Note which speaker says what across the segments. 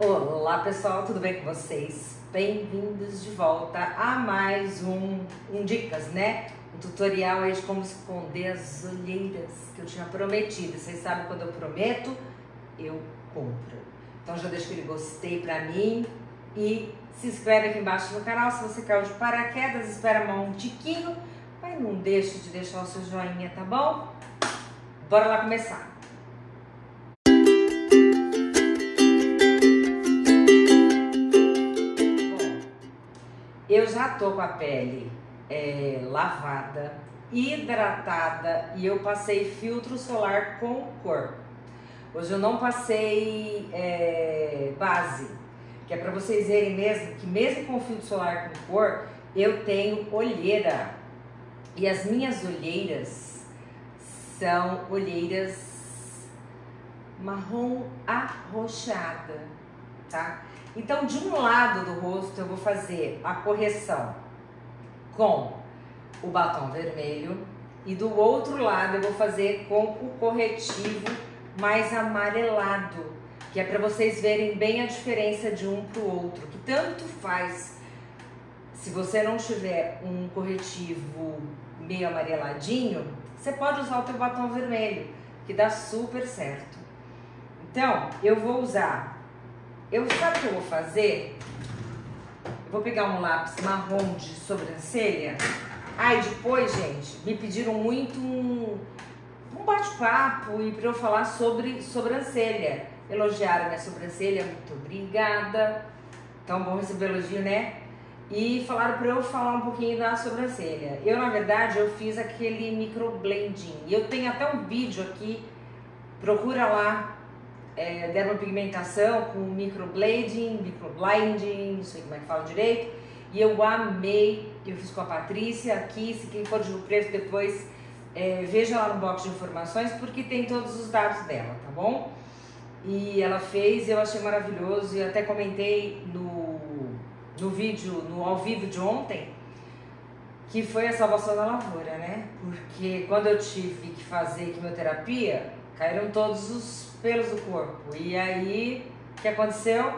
Speaker 1: Olá pessoal, tudo bem com vocês? Bem-vindos de volta a mais um Dicas, né? Um tutorial aí de como esconder as olheiras que eu tinha prometido. Vocês sabem, quando eu prometo, eu cumpro. Então já deixa aquele gostei pra mim e se inscreve aqui embaixo no canal. Se você caiu de paraquedas, espera um tiquinho, mas não deixe de deixar o seu joinha, tá bom? Bora lá começar! Eu já tô com a pele lavada, hidratada e eu passei filtro solar com cor. Hoje eu não passei base, que é para vocês verem mesmo que mesmo com filtro solar com cor, eu tenho olheira. E as minhas olheiras são olheiras marrom arroxeada, tá? Então, de um lado do rosto eu vou fazer a correção com o batom vermelho e do outro lado eu vou fazer com o corretivo mais amarelado, que é para vocês verem bem a diferença de um para o outro, que tanto faz se você não tiver um corretivo meio amareladinho, você pode usar o teu batom vermelho, que dá super certo. Então, eu vou usar... sabe o que eu vou fazer? Eu vou pegar um lápis marrom de sobrancelha. Aí depois, gente, me pediram muito um bate-papo e para eu falar sobre sobrancelha. Elogiaram minha sobrancelha, muito obrigada. Então, bom receber elogio, né? E falaram para eu falar um pouquinho da sobrancelha. Eu, na verdade, eu fiz aquele microblending. E eu tenho até um vídeo aqui, procura lá. Dermopigmentação com microblending, não sei como é que fala direito, e eu amei. Eu fiz com a Patrícia aqui. Se quem for de Rio Preto depois veja lá no box de informações, porque tem todos os dados dela, tá bom? E ela fez, eu achei maravilhoso, e até comentei no vídeo, no ao vivo de ontem, que foi a salvação da lavoura, né? Porque quando eu tive que fazer quimioterapia, caíram todos os pelos do corpo. E aí, o que aconteceu?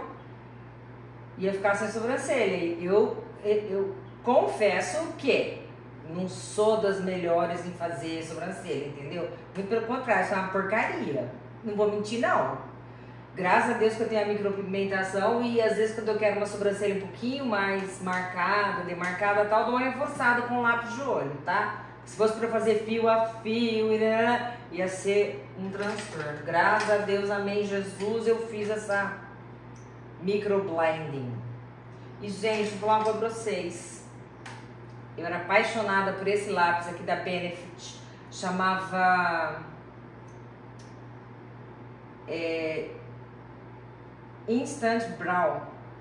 Speaker 1: Ia ficar sem sobrancelha. Eu confesso que não sou das melhores em fazer sobrancelha, entendeu? Muito pelo contrário, isso é uma porcaria. Não vou mentir, não. Graças a Deus que eu tenho a micropigmentação e às vezes quando eu quero uma sobrancelha um pouquinho mais marcada, demarcada e tal, dou uma reforçada com lápis de olho, tá? Se fosse para fazer fio a fio, ia ser um transtorno. Graças a Deus, amém, Jesus, eu fiz essa microblending. E, gente, vou falar uma coisa pra vocês. Eu era apaixonada por esse lápis aqui da Benefit. Chamava... Instant Brow.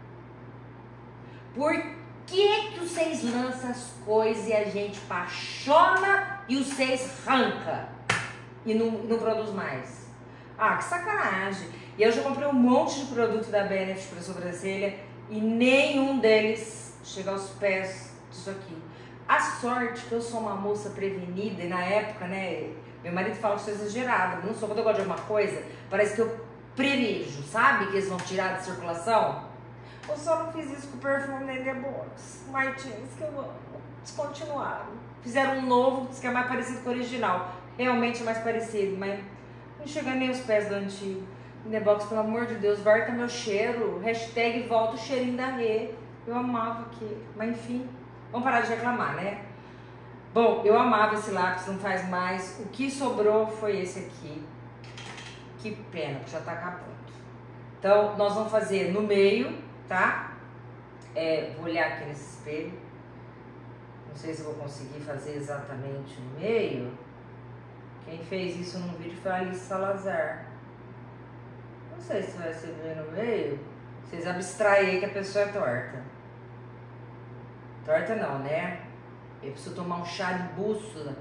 Speaker 1: Por que vocês lançam as coisas e a gente apaixona e vocês arranca e não produz mais? Ah, que sacanagem! E eu já comprei um monte de produto da Benefit para sobrancelha e nenhum deles chega aos pés disso aqui. A sorte que eu sou uma moça prevenida e na época, né, meu marido fala que eu sou exagerada, não sou. Quando eu gosto de alguma coisa, parece que eu prevejo, sabe? Que eles vão tirar de circulação. Eu só não fiz isso com o perfume da Box Martins, que eu amo. Descontinuaram. Fizeram um novo, que é mais parecido com o original. Realmente é mais parecido, mas não chega nem aos pés do antigo. Box, pelo amor de Deus, volta meu cheiro. Hashtag volta o cheirinho da Rê. Eu amava aqui. Mas enfim, vamos parar de reclamar, né? Bom, eu amava esse lápis, não faz mais. O que sobrou foi esse aqui. Que pena, que já tá acabando. Então, nós vamos fazer no meio, tá? Vou olhar aqui nesse espelho. Não sei se eu vou conseguir fazer exatamente no meio. Quem fez isso num vídeo foi a Alice Salazar. Não sei se vai ser bem no meio. Vocês abstraem aí que a pessoa é torta. Torta não, né? Eu preciso tomar um chá de bússola.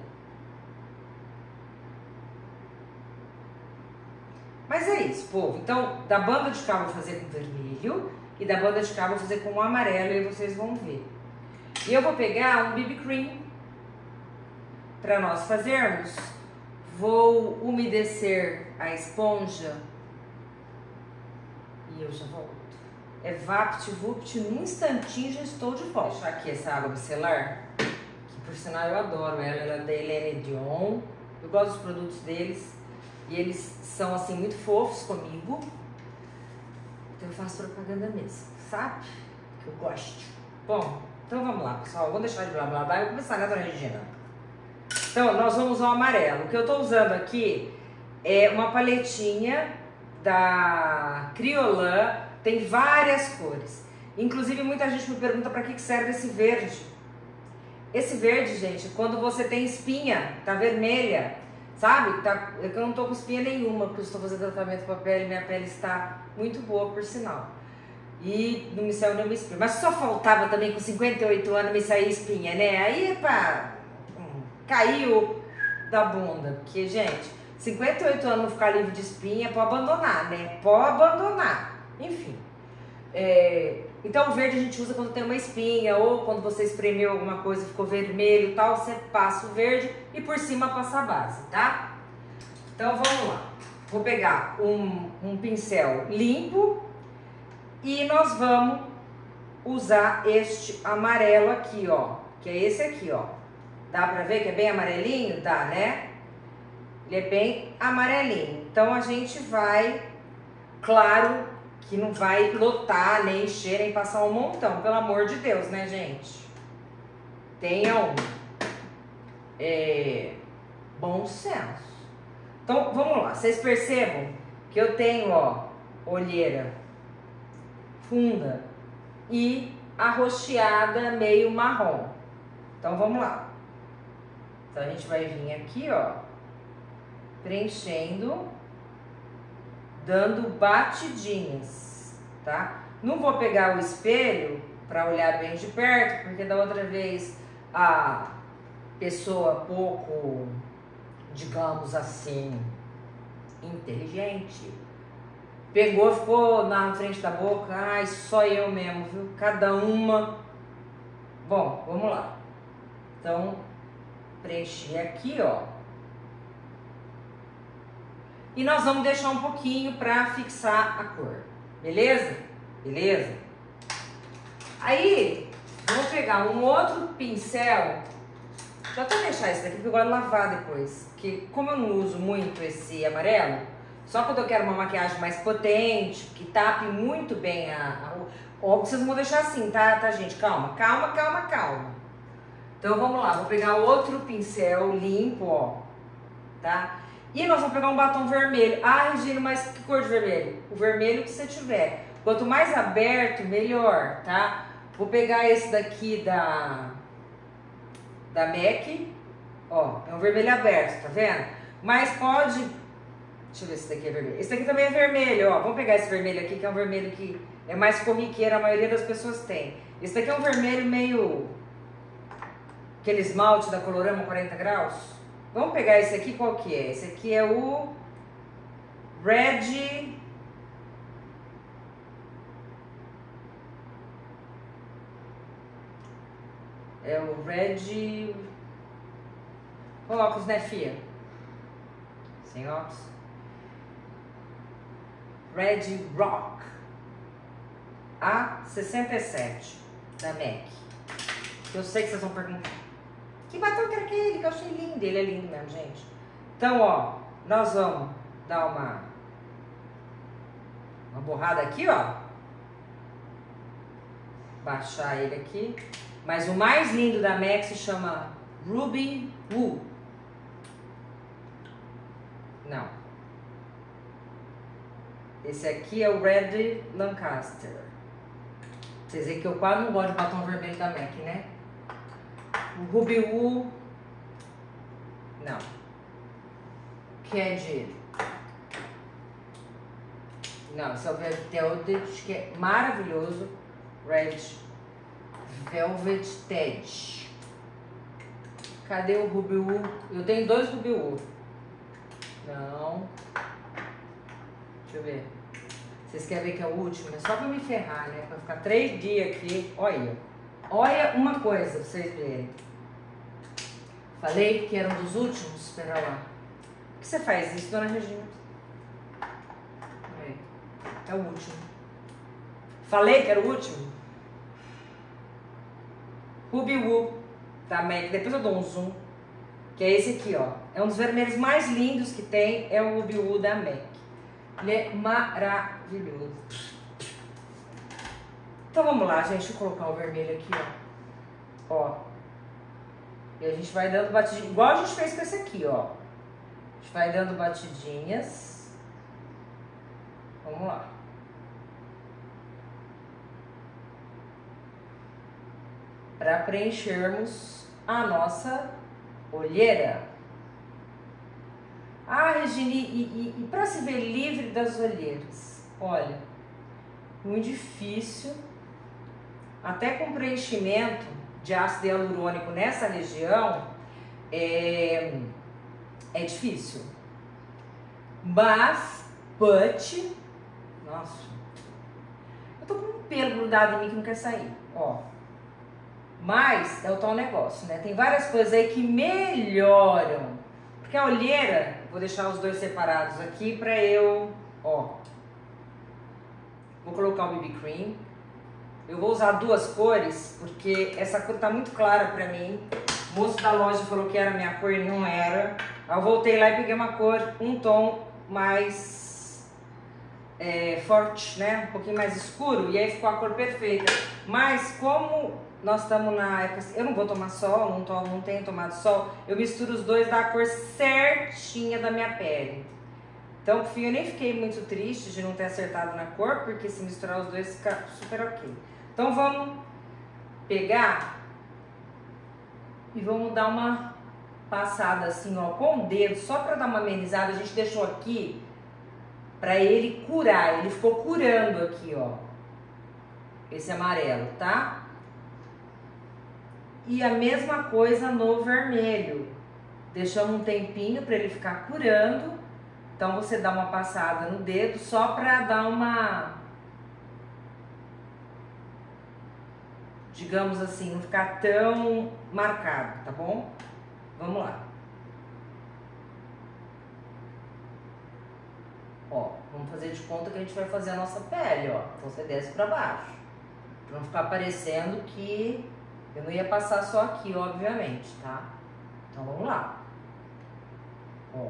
Speaker 1: Mas é isso, povo. Então, da banda de cá eu vou fazer com vermelho e da banda de cá eu vou fazer com o amarelo e vocês vão ver. E eu vou pegar um BB Cream para nós fazermos. Vou umedecer a esponja e eu já volto. É VaptVupt, num instantinho já estou de volta. Vou deixar aqui essa água micelar, que por sinal eu adoro ela é da Helene Dion. Eu gosto dos produtos deles e eles são assim muito fofos comigo. Então eu faço propaganda mesmo, sabe? Que eu gosto. Bom, então vamos lá, pessoal. Vamos deixar de blá blá blá e vou começar, né, dona Regina? Então, nós vamos usar o amarelo. O que eu tô usando aqui é uma paletinha da Kryolan. Tem várias cores. Inclusive, muita gente me pergunta para que serve esse verde. Esse verde, gente, quando você tem espinha, tá vermelha, sabe? Tá, eu não tô com espinha nenhuma, porque eu estou fazendo tratamento com a pele, minha pele está muito boa, por sinal. E não me saiu nenhuma espinha. Mas só faltava também, com 58 anos, me sair espinha, né? Aí, pá, caiu da bunda. Porque, gente, 58 anos não ficar livre de espinha, pode abandonar, né? Pode abandonar. Enfim. Então o verde a gente usa quando tem uma espinha ou quando você espremeu alguma coisa e ficou vermelho e tal, você passa o verde e por cima passa a base, tá? Então vamos lá. Vou pegar um pincel limpo e nós vamos usar este amarelo aqui, ó, que é esse aqui, ó. Dá pra ver que é bem amarelinho? Dá, né? Ele é bem amarelinho. Então a gente vai, claro, que não vai lotar, nem encher, nem passar um montão. Pelo amor de Deus, né, gente? Tenham bom senso. Então, vamos lá. Vocês percebam que eu tenho, ó, olheira funda e arroxeada meio marrom. Então, vamos lá. Então, a gente vai vir aqui, ó, preenchendo, dando batidinhas, tá? Não vou pegar o espelho para olhar bem de perto, porque da outra vez a pessoa pouco, digamos assim, inteligente, pegou, ficou na frente da boca, ai, só eu mesmo, viu? Cada uma. Bom, vamos lá. Então, preenchi aqui, ó. E nós vamos deixar um pouquinho para fixar a cor, beleza? Beleza? Aí, vou pegar um outro pincel, já até deixar esse daqui, porque eu gosto de lavar depois, porque como eu não uso muito esse amarelo, só quando eu quero uma maquiagem mais potente, que tape muito bem ó, vocês não vão deixar assim, tá, gente? Calma, calma, calma, calma. Então, vamos lá, vou pegar outro pincel limpo, ó, tá? E nós vamos pegar um batom vermelho. Ah, Regina, mas que cor de vermelho? O vermelho que você tiver. Quanto mais aberto, melhor, tá? Vou pegar esse daqui da MAC. Ó, é um vermelho aberto, tá vendo? Mas pode... Deixa eu ver se esse daqui é vermelho. Esse daqui também é vermelho, ó. Vamos pegar esse vermelho aqui, que é um vermelho que é mais corriqueiro, a maioria das pessoas tem. Esse daqui é um vermelho meio... aquele esmalte da Colorama 40 graus. Vamos pegar esse aqui, qual que é? Esse aqui é o Red... É o Red... Com óculos, né, fia? Sem óculos. Red Rock A67 da MAC. Eu sei que vocês vão perguntar. Que batom que era aquele? Que eu achei lindo. Ele é lindo mesmo, gente. Então, ó, nós vamos dar uma borrada aqui, ó. Baixar ele aqui. Mas o mais lindo da MAC se chama Ruby Woo. Não. Esse aqui é o Red Lancaster. Vocês veem que eu quase não gosto de batom vermelho da MAC, né? O Ruby Woo, não, que é de, não, esse é o Velvet, que é maravilhoso, Red Velvet Ted. Cadê o Ruby Woo? Eu tenho dois Ruby Woo. Não, deixa eu ver, vocês querem ver que é o último? É só pra me ferrar, né, pra ficar 3 dias aqui, olha. Olha uma coisa pra vocês verem. Falei que era um dos últimos, espera lá. Por que você faz isso, dona Regina? É o último. Falei que era o último? Ruby Woo da MAC, depois eu dou um zoom, que é esse aqui, ó. É um dos vermelhos mais lindos que tem, é o Ruby Woo da MAC. Ele é maravilhoso. Então vamos lá, gente, deixa eu colocar o vermelho aqui, ó. Ó. E a gente vai dando batidinha, igual a gente fez com esse aqui, ó. A gente vai dando batidinhas. Vamos lá. Para preenchermos a nossa olheira. Ah, Regine, e para se ver livre das olheiras? Olha, muito difícil. Até com preenchimento de ácido hialurônico nessa região, é difícil. Mas, nossa, eu tô com um pelo grudado em mim que não quer sair, ó. Mas é o tal negócio, né? Tem várias coisas aí que melhoram. Porque a olheira, vou deixar os dois separados aqui pra eu, ó. Vou colocar o BB Cream. Eu vou usar duas cores, porque essa cor tá muito clara pra mim. O moço da loja falou que era a minha cor e não era. Aí eu voltei lá e peguei uma cor, um tom mais forte, né? Um pouquinho mais escuro. E aí ficou a cor perfeita. Mas como nós estamos na época... Eu não vou tomar sol, não tenho tomado sol. Eu misturo os dois da cor certinha da minha pele. Então, por fim, eu nem fiquei muito triste de não ter acertado na cor, porque se misturar os dois fica super ok. Então, vamos pegar e vamos dar uma passada assim, ó, com o dedo, só para dar uma amenizada. A gente deixou aqui para ele curar. Ele ficou curando aqui, ó, esse amarelo, tá? E a mesma coisa no vermelho. Deixamos um tempinho para ele ficar curando. Então você dá uma passada no dedo só para dar uma, digamos assim, não ficar tão marcado, tá bom? Vamos lá. Ó, vamos fazer de conta que a gente vai fazer a nossa pele, ó. Então você desce para baixo. Pra não ficar parecendo que eu não ia passar só aqui, obviamente, tá? Então vamos lá. Ó.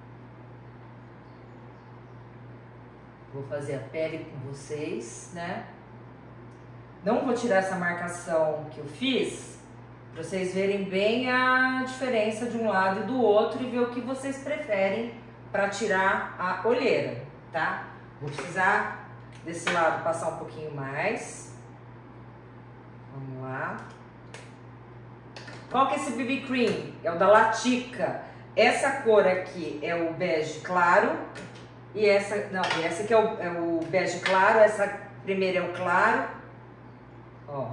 Speaker 1: Vou fazer a pele com vocês, né? Não vou tirar essa marcação que eu fiz, para vocês verem bem a diferença de um lado e do outro e ver o que vocês preferem para tirar a olheira, tá? Vou precisar desse lado passar um pouquinho mais. Vamos lá. Qual que é esse BB Cream? É o da Latica. Essa cor aqui é o bege claro. E essa, não, essa aqui é o bege claro, essa primeira é o claro, ó.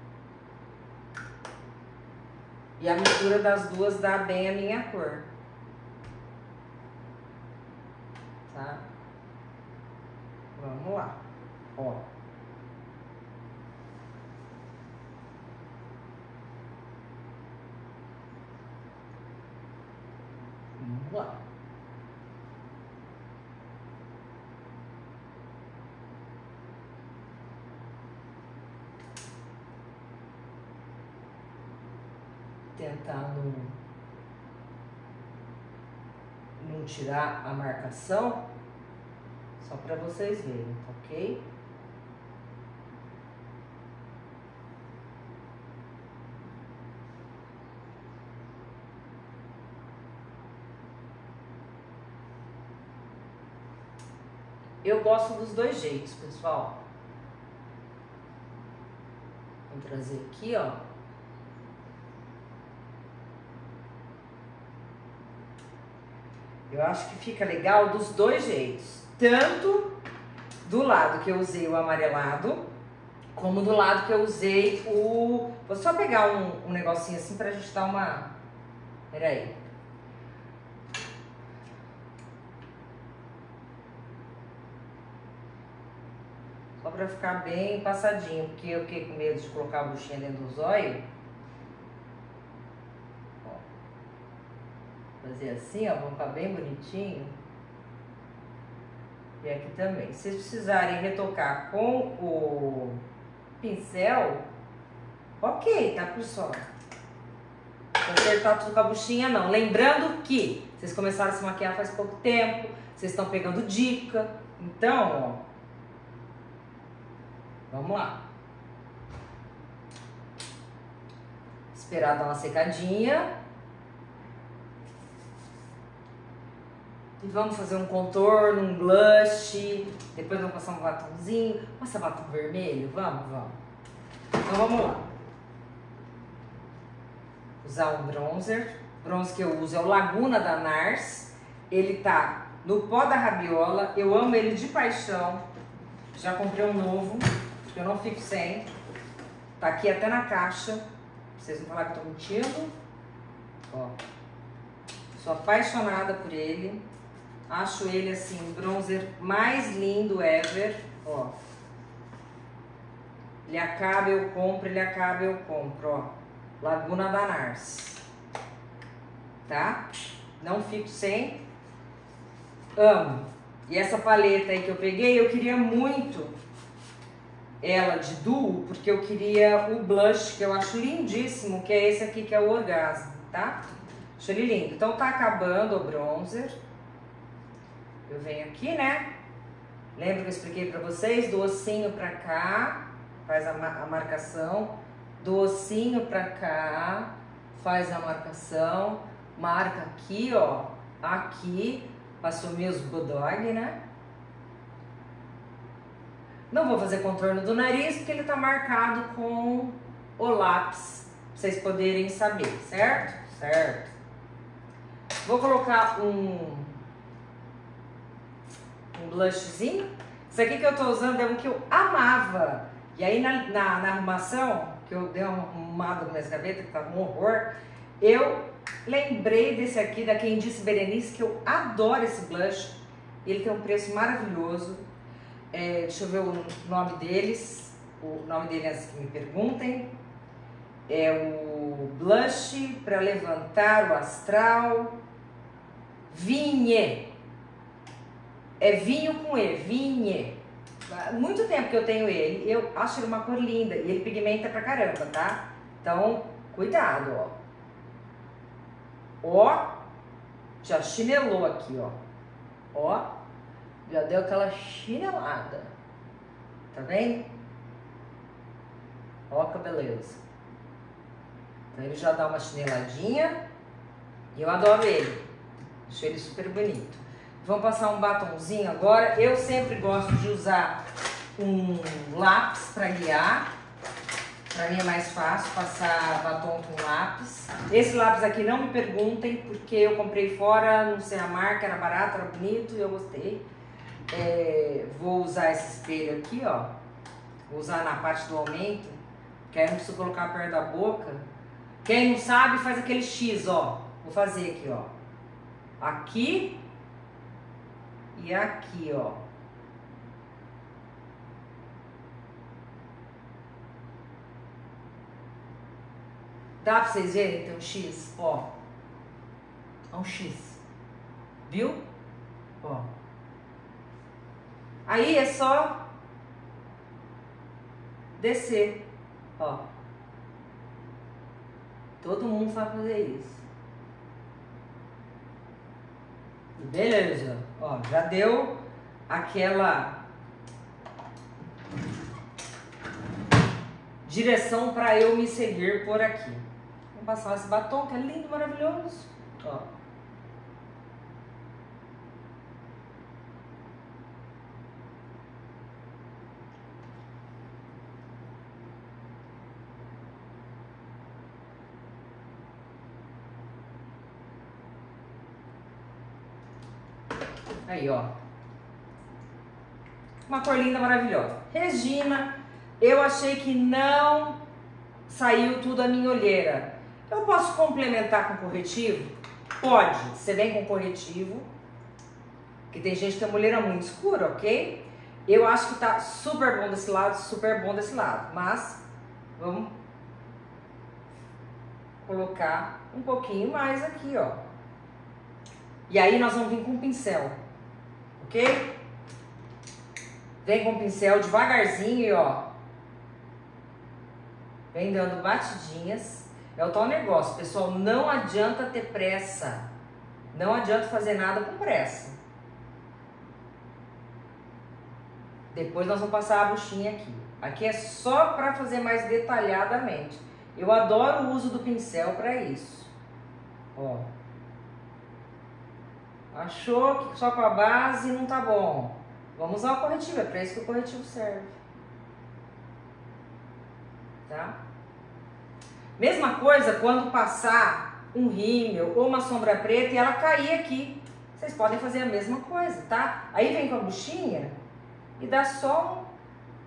Speaker 1: E a mistura das duas dá bem a minha cor, tá? Vamos lá, ó. Vamos lá. Tentar não tirar a marcação, só para vocês verem, ok? Eu gosto dos dois jeitos, pessoal. Vou trazer aqui, ó. Eu acho que fica legal dos dois jeitos. Tanto do lado que eu usei o amarelado, como do lado que eu usei o... Vou só pegar um negocinho assim pra gente dar uma... Pera aí. Só pra ficar bem passadinho, porque eu fiquei com medo de colocar a buchinha dentro do zóio. Fazer assim, ó, vamos ficar bem bonitinho. E aqui também. Se vocês precisarem retocar com o pincel, ok, tá, pessoal? Não acertar tudo com a buchinha, não. Lembrando que vocês começaram a se maquiar faz pouco tempo, vocês estão pegando dica. Então, ó, vamos lá. Esperar dar uma secadinha. E vamos fazer um contorno, um blush. Depois vamos passar um batomzinho. Passa batom vermelho? Vamos. Então vamos lá. Usar um bronzer. O bronzer que eu uso é o Laguna da NARS. Ele tá no pó da rabiola. Eu amo ele de paixão. Já comprei um novo, porque eu não fico sem. Tá aqui até na caixa. Pra vocês não falarem que eu tô mentindo. Ó. Sou apaixonada por ele. Acho ele assim, o bronzer mais lindo ever. Ó. Ele acaba, eu compro, ele acaba, eu compro, ó. Laguna da NARS. Tá? Não fico sem. Amo. E essa paleta aí que eu peguei, eu queria muito ela de duo, porque eu queria o blush, que eu acho lindíssimo, que é esse aqui, que é o Orgasmo, tá? Acho ele lindo. Então tá acabando o bronzer. Eu venho aqui, né? Lembra que eu expliquei pra vocês? Do ossinho pra cá, faz a marcação. Do ossinho pra cá, faz a marcação. Marca aqui, ó. Aqui, pra assumir os bulldog, né? Não vou fazer contorno do nariz, porque ele tá marcado com o lápis. Pra vocês poderem saber, certo? Certo. Vou colocar um blushzinho. Isso aqui que eu tô usando é um que eu amava. E aí na arrumação, que eu dei uma arrumada nas minhas gavetas, que tava um horror, eu lembrei desse aqui, da Quem Disse Berenice, que eu adoro esse blush. Ele tem um preço maravilhoso. Deixa eu ver o nome deles. O nome dele, antes que me perguntem. É o Blush para Levantar o Astral Vinhe. É vinho com E, vinhe. Há muito tempo que eu tenho ele. Eu acho ele uma cor linda. E ele pigmenta pra caramba, tá? Então, cuidado, ó. Ó. Já chinelou aqui, ó. Ó. Já deu aquela chinelada. Tá vendo? Ó que beleza. Então ele já dá uma chineladinha. E eu adoro ele. Acho ele super bonito. Vamos passar um batomzinho agora. Eu sempre gosto de usar um lápis para guiar. Para mim é mais fácil passar batom com lápis. Esse lápis aqui não me perguntem, porque eu comprei fora, não sei a marca, era barato, era bonito e eu gostei. Vou usar esse espelho aqui, ó. Vou usar na parte do aumento, que aí não preciso colocar perto da boca. Quem não sabe faz aquele X, ó. Vou fazer aqui, ó. Aqui. E aqui, ó. Dá pra vocês verem? Tem um X, ó. É um X. Viu? Ó. Aí é só descer, ó. Todo mundo sabe fazer isso. Beleza, ó, já deu aquela direção para eu me seguir por aqui. Vou passar esse batom que é lindo, maravilhoso, ó. Aí, ó. Uma cor linda, maravilhosa. Regina, eu achei que não saiu tudo a minha olheira. Eu posso complementar com corretivo? Pode. Você vem com corretivo, que tem gente que tem uma olheira muito escura, ok? Eu acho que tá super bom desse lado, super bom desse lado. Mas, vamos colocar um pouquinho mais aqui, ó. E aí nós vamos vir com o pincel. Ok? Vem com o pincel devagarzinho e ó, vem dando batidinhas. É o tal negócio, pessoal, não adianta ter pressa. Não adianta fazer nada com pressa. Depois nós vamos passar a buchinha aqui. Aqui é só para fazer mais detalhadamente. Eu adoro o uso do pincel para isso. Ó. Achou que só com a base não tá bom. Vamos usar o corretivo, é para isso que o corretivo serve. Tá? Mesma coisa quando passar um rímel ou uma sombra preta e ela cair aqui. Vocês podem fazer a mesma coisa, tá? Aí vem com a buchinha e dá só um...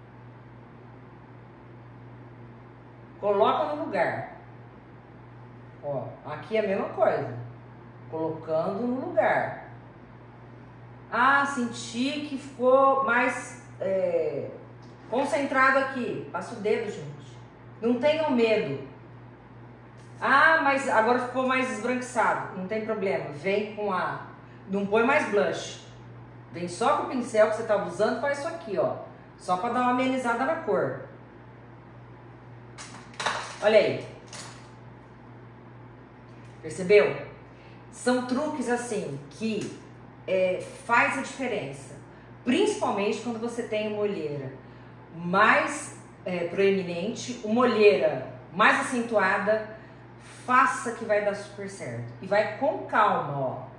Speaker 1: Coloca no lugar. Ó, aqui é a mesma coisa. Colocando no lugar. Ah, senti que ficou mais concentrado aqui. Passa o dedo, gente. Não tenham medo. Ah, mas agora ficou mais esbranquiçado. Não tem problema. Vem com a... Não põe mais blush. Vem só com o pincel que você estava usando, faz isso aqui, ó. Só para dar uma amenizada na cor. Olha aí. Percebeu? São truques assim que faz a diferença. Principalmente quando você tem uma olheira mais proeminente, uma olheira mais acentuada. Faça que vai dar super certo. E vai com calma, ó.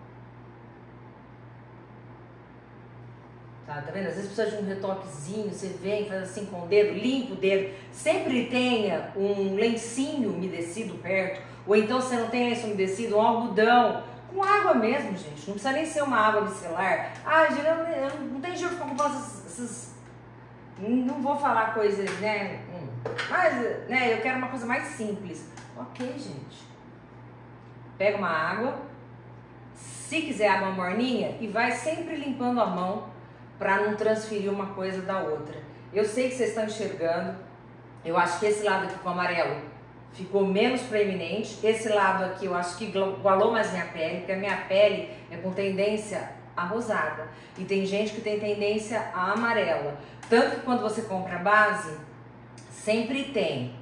Speaker 1: Tá vendo? Às vezes precisa de um retoquezinho, você vem, faz assim com o dedo, limpa o dedo. Sempre tenha um lencinho umedecido perto, ou então se não tem lenço umedecido, um algodão, com água mesmo, gente. Não precisa nem ser uma água micelar. Ah, eu não tem jeito de ficar comprando essas... Não vou falar coisas, né? Mas, né, eu quero uma coisa mais simples. Ok, gente. Pega uma água, se quiser água morninha, e vai sempre limpando a mão para não transferir uma coisa da outra. Eu sei que vocês estão enxergando. Eu acho que esse lado aqui com amarelo ficou menos preeminente. Esse lado aqui eu acho que igualou mais minha pele, porque a minha pele é com tendência a rosada. E tem gente que tem tendência a amarela. Tanto que quando você compra a base, sempre tem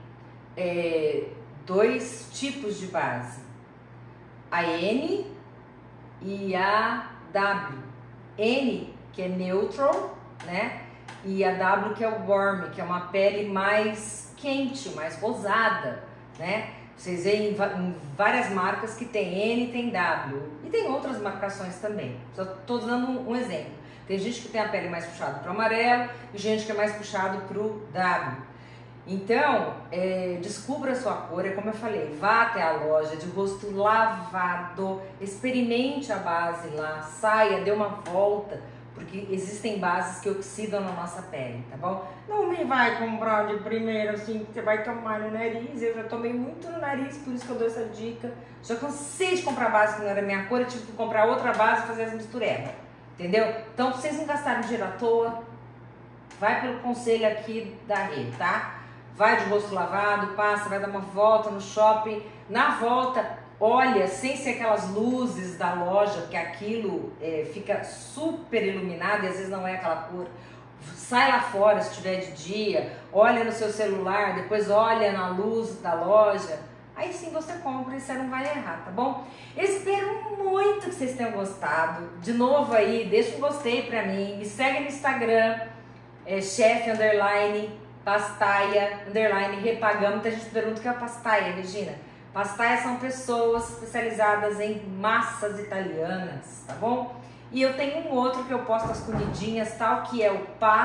Speaker 1: dois tipos de base. A N e a W. N que é neutral, né? E a W que é o warm, que é uma pele mais quente, mais rosada, né? Vocês veem em várias marcas que tem N e tem W. E tem outras marcações também. Só estou dando um exemplo. Tem gente que tem a pele mais puxada para o amarelo e gente que é mais puxado para o W. Então, descubra a sua cor, é como eu falei, vá até a loja de rosto lavado, experimente a base lá, saia, dê uma volta, porque existem bases que oxidam na nossa pele, tá bom? Não me vai comprar de primeira assim, que você vai tomar no nariz, eu já tomei muito no nariz, por isso que eu dou essa dica. Já cansei de comprar base que não era minha cor, eu tive que comprar outra base e fazer as misturebas, entendeu? Então, pra vocês não gastarem dinheiro à toa, vai pelo conselho aqui da Rê, tá? Vai de rosto lavado, passa, vai dar uma volta no shopping. Na volta, olha, sem ser aquelas luzes da loja, porque aquilo fica super iluminado e às vezes não é aquela cor. Sai lá fora se estiver de dia, olha no seu celular, depois olha na luz da loja. Aí sim você compra e você não vai errar, tá bom? Eu espero muito que vocês tenham gostado. De novo aí, deixa um gostei pra mim. Me segue no Instagram, chef_pastaia_repagamos. Muita gente pergunta o que é pastaia, Regina. Pastaia são pessoas especializadas em massas italianas, tá bom? E eu tenho um outro que eu posto as comidinhas tal, que é o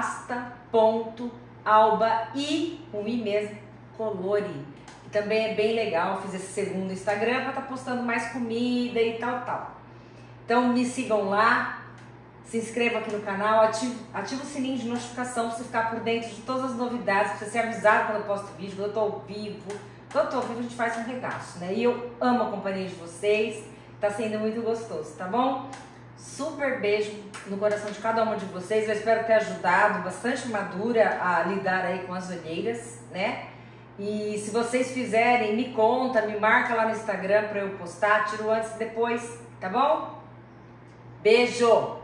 Speaker 1: pasta.alba e com i mesmo, colori. Que também é bem legal, eu fiz esse segundo Instagram para estar postando mais comida e tal. Então me sigam lá. Se inscreva aqui no canal, ative o sininho de notificação para você ficar por dentro de todas as novidades, para você ser avisado quando eu posto vídeo, quando eu tô ao vivo. Quando eu tô ao vivo a gente faz um regaço, né? E eu amo a companhia de vocês, tá sendo muito gostoso, tá bom? Super beijo no coração de cada uma de vocês, eu espero ter ajudado bastante madura a lidar aí com as olheiras, né? E se vocês fizerem, me conta, me marca lá no Instagram para eu postar, tiro antes e depois, tá bom? Beijo!